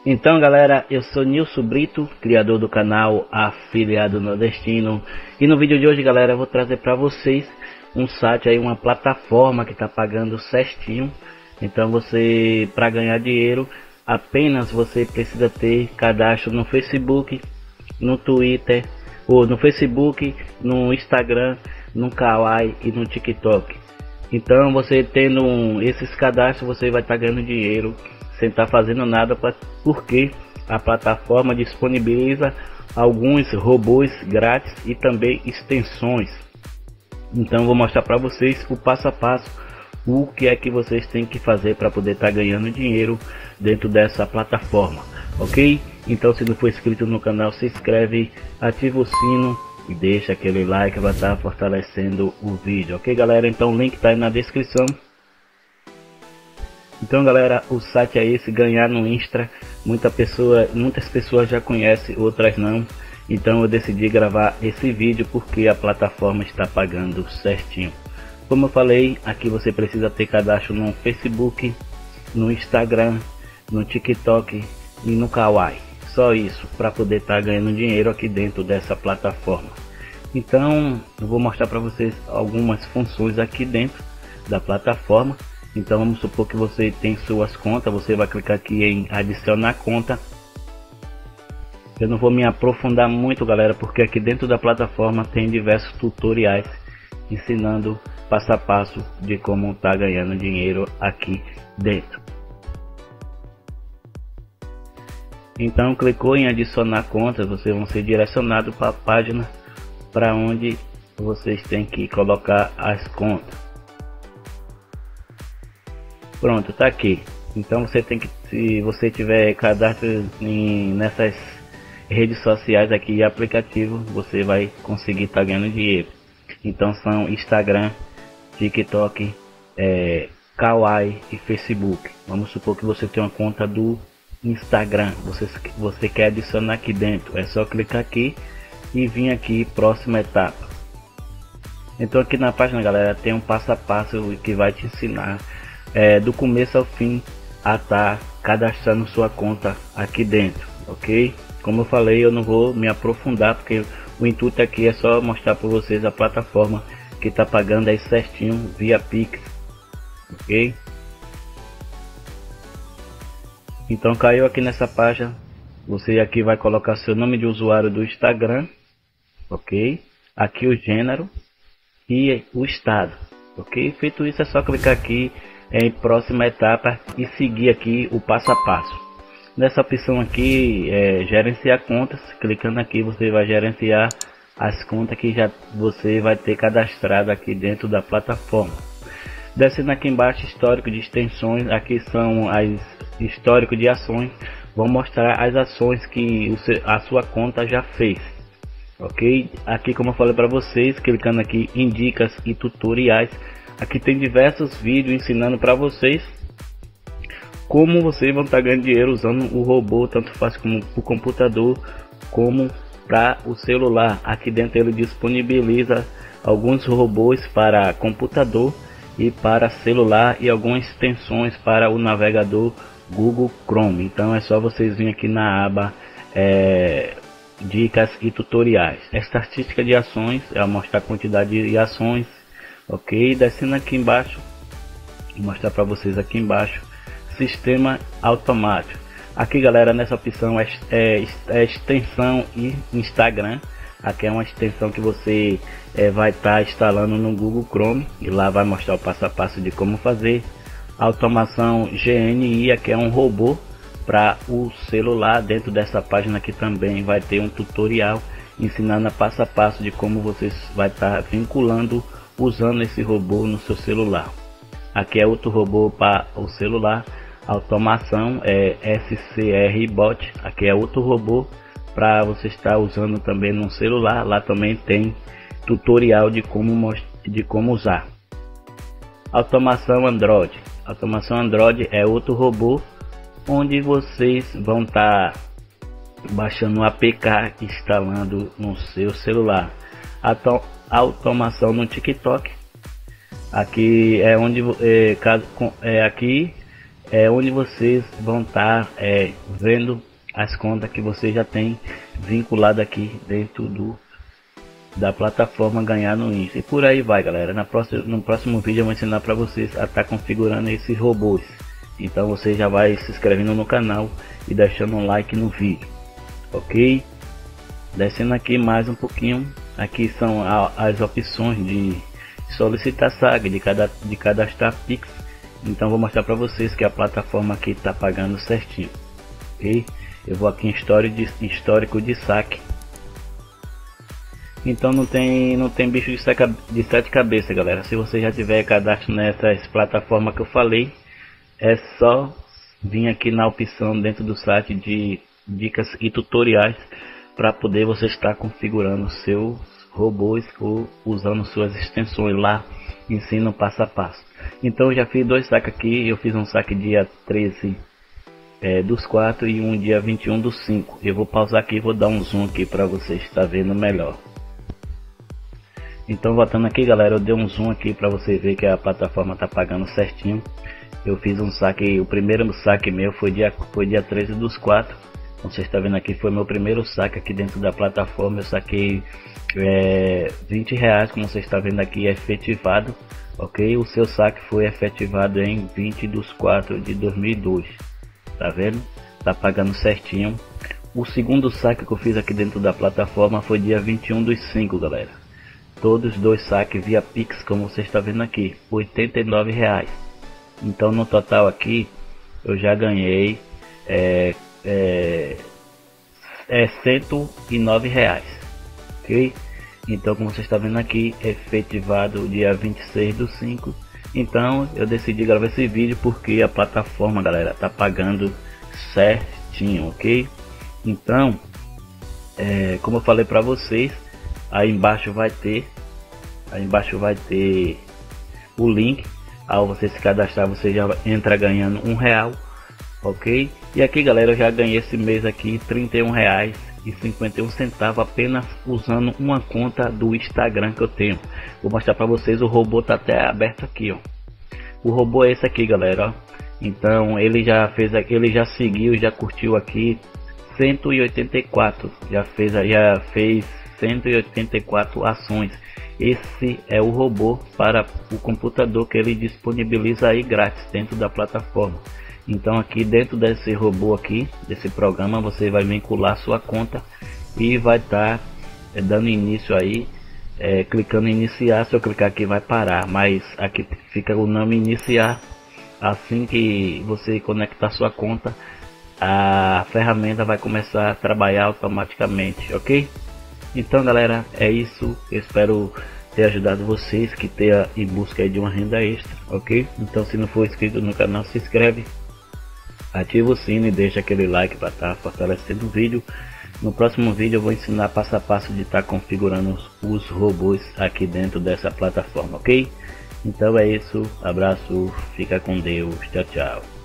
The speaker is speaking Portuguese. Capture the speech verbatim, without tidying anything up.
Então galera, eu sou Nilson Brito, criador do canal Afiliado Nordestino, e no vídeo de hoje galera eu vou trazer para vocês um site aí, uma plataforma que está pagando certinho. Então você, para ganhar dinheiro, apenas você precisa ter cadastro no Facebook, no Twitter, ou no Facebook, no Instagram, no Kawaii e no TikTok. Então você tendo um, esses cadastros, você vai estar tá ganhando dinheiro sem estar tá fazendo nada, pra, porque a plataforma disponibiliza alguns robôs grátis e também extensões. Então vou mostrar para vocês o passo a passo, o que é que vocês têm que fazer para poder estar tá ganhando dinheiro dentro dessa plataforma, ok? Então se não for inscrito no canal, se inscreve, ativa o sino e deixa aquele like para estar tá fortalecendo o vídeo, ok galera? Então o link tá aí na descrição. Então galera, o site é esse, ganhar no Insta. Muita pessoa, muitas pessoas já conhecem, outras não. Então eu decidi gravar esse vídeo porque a plataforma está pagando certinho. Como eu falei, aqui você precisa ter cadastro no Facebook, no Instagram, no TikTok e no Kawaii. Só isso para poder estar tá ganhando dinheiro aqui dentro dessa plataforma. Então eu vou mostrar para vocês algumas funções aqui dentro da plataforma. Então vamos supor que você tem suas contas, você vai clicar aqui em adicionar conta. Eu não vou me aprofundar muito galera, porque aqui dentro da plataforma tem diversos tutoriais ensinando passo a passo de como tá ganhando dinheiro aqui dentro. Então clicou em adicionar contas, vocês vão ser direcionados para a página para onde vocês têm que colocar as contas. Pronto, tá aqui. Então você tem que, se você tiver cadastro em, nessas redes sociais aqui e aplicativo, você vai conseguir estar tá ganhando dinheiro. Então são Instagram, TikTok, é, Kawaii e Facebook. Vamos supor que você tem uma conta do Instagram, você, você quer adicionar aqui dentro, é só clicar aqui e vir aqui próxima etapa. Então aqui na página galera tem um passo a passo que vai te ensinar é, do começo ao fim a estar tá cadastrando sua conta aqui dentro, ok? Como eu falei, eu não vou me aprofundar porque o intuito aqui é só mostrar para vocês a plataforma que está pagando aí certinho via Pix, ok? Então caiu aqui nessa página, você aqui vai colocar seu nome de usuário do Instagram, ok? Aqui o gênero e o estado, ok? Feito isso é só clicar aqui em próxima etapa e seguir aqui o passo a passo. Nessa opção aqui é gerenciar contas, clicando aqui você vai gerenciar as contas que já você vai ter cadastrado aqui dentro da plataforma. Descendo aqui embaixo, histórico de extensões, aqui são as histórico de ações, vão mostrar as ações que o seu, a sua conta já fez, ok? Aqui como eu falei para vocês, clicando aqui em dicas e tutoriais, aqui tem diversos vídeos ensinando para vocês como vocês vão estar ganhando dinheiro usando o robô, tanto faz como o computador como para o celular. Aqui dentro ele disponibiliza alguns robôs para computador e para celular e algumas extensões para o navegador Google Chrome. Então é só vocês virem aqui na aba é, dicas e tutoriais. Estatística de ações é mostrar a quantidade de ações, ok? Descendo aqui embaixo, vou mostrar para vocês aqui embaixo sistema automático. Aqui galera, nessa opção é, é, é extensão e Instagram. Aqui é uma extensão que você é, vai estar tá instalando no Google Chrome e lá vai mostrar o passo a passo de como fazer. Automação G N I, aqui é um robô para o celular. Dentro dessa página aqui também vai ter um tutorial ensinando a passo a passo de como vocês vai estar tá vinculando, usando esse robô no seu celular. Aqui é outro robô para o celular. Automação é S C R Bot, aqui é outro robô para você estar usando também no celular. Lá também tem tutorial de como de como usar. Automação Android, automação Android é outro robô onde vocês vão estar tá baixando um A P K e instalando no seu celular. Auto, automação no TikTok, aqui é onde é, caso, é aqui é onde vocês vão estar é, vendo as contas que você já tem vinculado aqui dentro do da plataforma Ganhar no Insta. E por aí vai, galera. Na próxima, no próximo vídeo eu vou ensinar para vocês a estar tá configurando esses robôs. Então você já vai se inscrevendo no canal e deixando um like no vídeo, ok? Descendo aqui mais um pouquinho, aqui são a, as opções de solicitar S A G, de, cada, de cadastrar Pix. Então vou mostrar para vocês que a plataforma aqui está pagando certinho, ok? Eu vou aqui em histórico de, histórico de saque. Então não tem, não tem bicho de, seca, de sete cabeças, galera. Se você já tiver cadastro nessas plataformas que eu falei, é só vir aqui na opção dentro do site de dicas e tutoriais para poder você estar configurando seus robôs ou usando suas extensões lá, ensino passo a passo. Então eu já fiz dois saques aqui. Eu fiz um saque dia treze é, dos quatro e um dia vinte e um dos cinco. Eu vou pausar aqui e vou dar um zoom aqui para você estar vendo melhor. Então voltando aqui, galera, eu dei um zoom aqui para você ver que a plataforma tá pagando certinho. Eu fiz um saque, o primeiro saque meu foi dia, foi dia treze dos quatro. Como você está vendo aqui, foi meu primeiro saque aqui dentro da plataforma. Eu saquei é, vinte reais, como você está vendo aqui, efetivado, ok? O seu saque foi efetivado em vinte dos quatro de dois mil e dois, tá vendo? Tá pagando certinho. O segundo saque que eu fiz aqui dentro da plataforma foi dia vinte e um dos cinco, galera. Todos dois saques via Pix, como você está vendo aqui, oitenta e nove reais. Então no total aqui eu já ganhei é, é, é cento e nove reais, ok? Então como você está vendo aqui, efetivado dia vinte e seis do cinco. Então eu decidi gravar esse vídeo porque a plataforma, galera, tá pagando certinho, ok? Então é, como eu falei para vocês, aí embaixo vai ter aí embaixo vai ter o link. Ao você se cadastrar, você já entra ganhando um real, ok? E aqui, galera, eu já ganhei esse mês aqui trinta e um reais e cinquenta e um centavos apenas usando uma conta do Instagram que eu tenho. Vou mostrar para vocês, o robô tá até aberto aqui, ó. O robô é esse aqui, galera, ó. Então ele já fez aqui, ele já seguiu, já curtiu aqui cento e oitenta e quatro, já fez, já fez cento e oitenta e quatro ações. Esse é o robô para o computador que ele disponibiliza aí grátis dentro da plataforma. Então aqui dentro desse robô aqui, desse programa, você vai vincular sua conta e vai estar tá, é, dando início aí, é, clicando em iniciar. Se eu clicar aqui vai parar, mas aqui fica o nome iniciar. Assim que você conectar sua conta, a ferramenta vai começar a trabalhar automaticamente, ok? Então, galera, é isso. Eu espero ter ajudado vocês que tenha em busca de uma renda extra, ok? Então, se não for inscrito no canal, se inscreve, ativa o sino e deixa aquele like para estar tá fortalecendo o vídeo. No próximo vídeo eu vou ensinar passo a passo de estar tá configurando os, os robôs aqui dentro dessa plataforma, ok? Então é isso, abraço, fica com Deus, tchau, tchau.